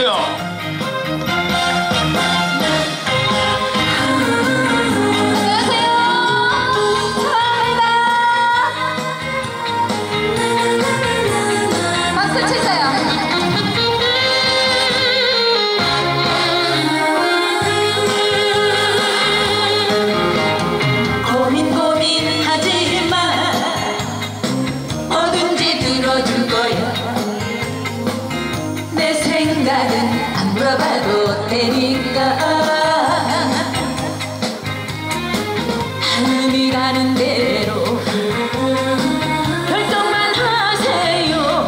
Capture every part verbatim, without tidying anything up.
주세요. 생각은 안 물어봐도 되니까 하늘이 가는 대로 결정만 하세요.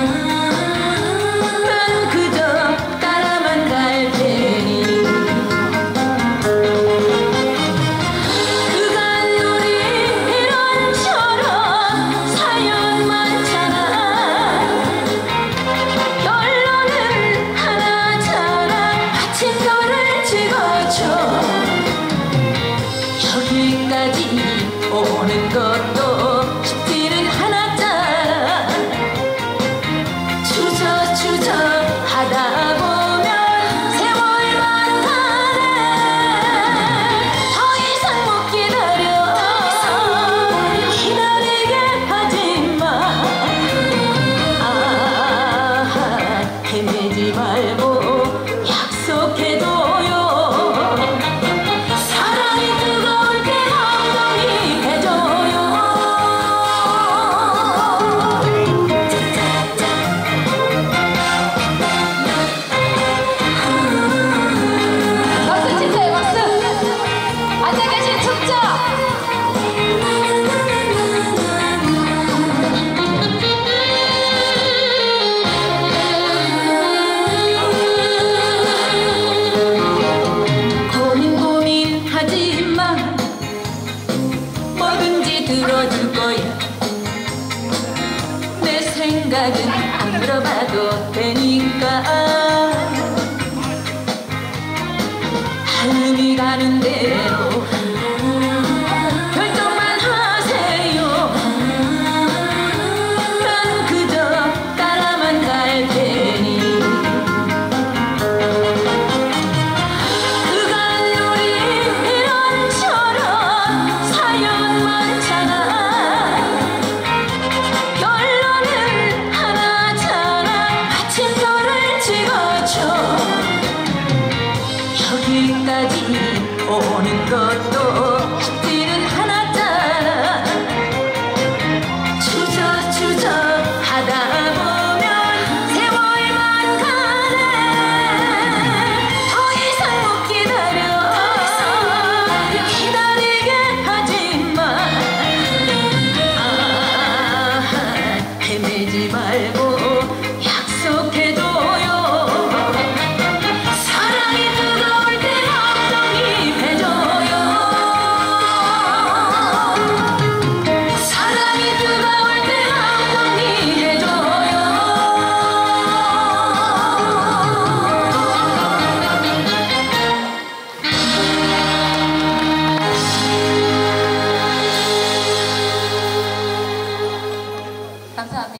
난 그저 따라만 갈 테니 그간 우리 이런저런 사연 많잖아. 여기까지 오는 것도 쉽지는 않았잖아. 주저주저 하다 보면 세월만 가네. 더 이상 못 기다려. 기다리게 하지마. 아, 헤매지 말고 약속해줘요. 들어줄 거야. 내 생각은 안 물어봐도 되니까 하늘이 가는 대로 결정만 하세요. 난 그저 따라만 갈 테니 여기까지 오는 것도 쉽지